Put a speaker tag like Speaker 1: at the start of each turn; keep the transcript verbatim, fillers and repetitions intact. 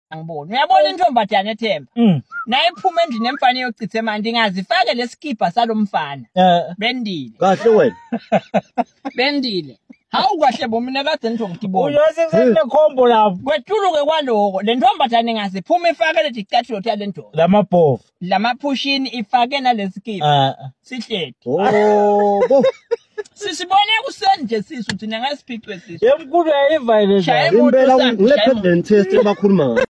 Speaker 1: Angiboni uyabona intombatana eThemba nayiphuma endlini emfana yochitha emanti ngazifake leskipa salomfana bendile
Speaker 2: kahle wena
Speaker 1: bendile hawu kahle bo mina kade ngizongibona
Speaker 3: uyose kusene khombo lapho
Speaker 1: kwethuluke kwaloko le ntombatana ngaziphuma ifake le dictator yale ntombi
Speaker 3: lamabhofu
Speaker 1: lamaphushini ifake naleskipa sihlede
Speaker 2: oh bo
Speaker 1: sisibone kusenje sisu thina ngasiphichwe sisu
Speaker 3: yemkhulu yayiva ile
Speaker 1: Shaya
Speaker 2: impela ngile president test ebakhuluma